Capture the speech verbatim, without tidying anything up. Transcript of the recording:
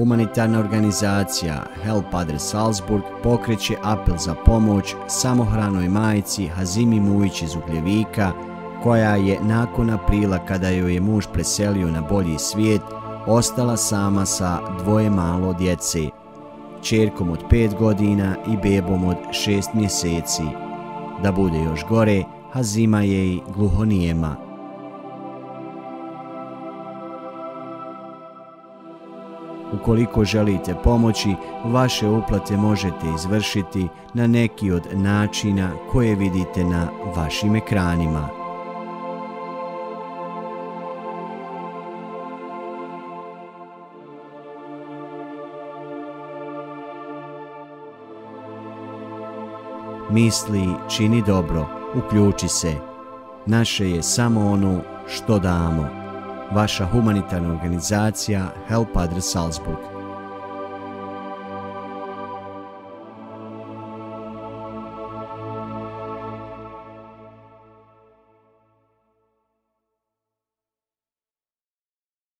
humanitarna organizacija Help Others Salzburg pokreće apel za pomoć samohranoj majci Hazimi Mujić iz Ugljevika, koja je nakon aprila, kada joj je muž preselio na bolji svijet, ostala sama sa dvoje malo djece, ćerkom od pet godina i bebom od šest mjeseci. Da bude još gore, Hazima je i gluhonijema. Ukoliko želite pomoći, vaše uplate možete izvršiti na neki od načina koje vidite na vašim ekranima. Misli, čini dobro, uključi se. Naše je samo ono što damo. Vaša humanitarna organizacija Help Others Salzburg.